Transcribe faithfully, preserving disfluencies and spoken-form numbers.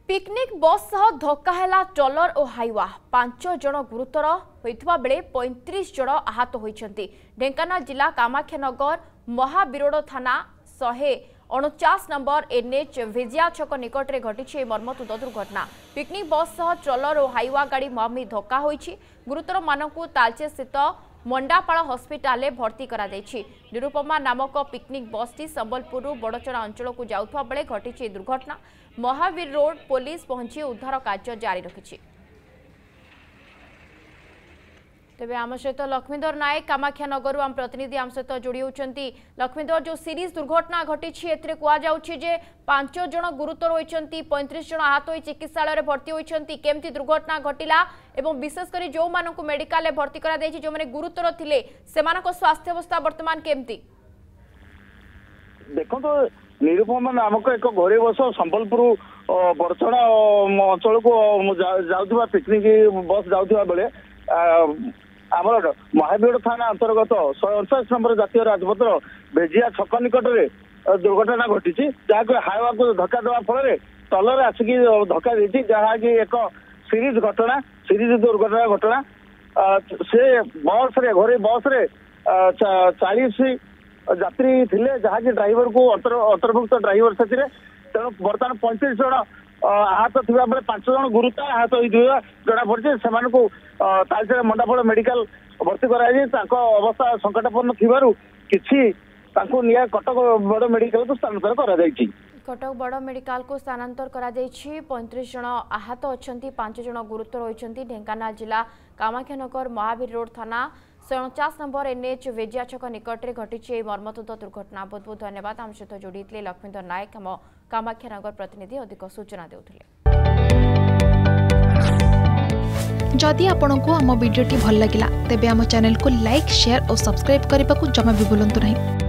Picnic बस सह धक्का है ट्रलर और हाइवा पांच जन गुरुतर होता बेले पैंतीस जन आहत होती। ढेंकानाल जिला कामाख्यानगर महाबिरोड थाना शहे अणचाश नंबर एनएच भेजिया छक निकट में घटी मर्मतुद दुर्घटना। पिकनिक बस सह ट्रलर और हाइवा गाड़ी मुहांमुही धक्का होईछि। गुरुतर मानकु तालचे स्थित मंडापाड़ हस्पिटाल भर्ती करा जायछि। निरुपमा नामक पिकनिक बसटी संबलपुर बड़चना अंचल को जाउथवा बेले घटी दुर्घटना। महावीर रोड पुलिस पहुंची उद्धार कार्य जारी रखिछि। तेबे आम सहित लक्ष्मीधर नायक कामाख्यानगर आम प्रतिनिधि आम सहित जोड़ी होती। लक्ष्मीधर जो सीरीज दुर्घटना घटी कहुचे पांच जन गुरुतर होती, पैंतीस जन आहत हो चिकित्सालय भर्ती होती। केमती दुर्घटना घटिला एवं विशेषकर जो मानक मेडिकल भर्ती करा देछि, जो माने गुरुतर थिले सेमानक स्वास्थ्य अवस्था वर्तमान केमती? देखो तो निरुपमा नामक एक घरे बस संबलपुर बड़चना अंचल को जाउथबा पिकनिक बस जाउथबा बेले आमर महावीर थाना अंतर्गत शहे अड़चाश नंबर जातीय राजपथर भेजिया छक निकट में दुर्घटना घटी, जहाँ हाइवा को धक्का देवा फल तलर आसिक धक्का देती, जहाँकि एक सीरीज घटना सीरीज दुर्घटना घटना से बस रे घरे बस रे चालीस यात्री थिले, जहाँकि ड्राइवर को अंतर्भुक्त ड्राइवर से तेणु बर्तमान पैंतीस जन आहत थिबा बेले पांच जन गुरुतर आहत होइथिबा जना पड़े। से तालचेर मंडापाड़ मेडिकल भर्ती कराई, अवस्था संकटापन्न थिबारु किछि तांको निया कटक बड़ मेडिकल को स्थानांतर करा जायछि। कटक बड़ मेडिकल को स्थानांतर करा जायछि। पैंतीस जन आहत अछंती, पांच जन गुरुतर होइछंती। ढेंकानाल जिला कामाख्यानगर महावीर रोड थाना अणचाश नंबर एनएच वेजिया छक निकट में घटी मर्मतुद दुर्घटना। बहुत बहुत धन्यवाद आम सहित जोड़ी लक्ष्मीधर नायक आम कामाख्यानगर प्रतिनिधि अधिक सूचना देउथिले। जदि आपंक आम भिडी भल लगा तेब आम चैनल को लाइक शेयर और सब्सक्राइब करने को जमा भी भूलु नहीं।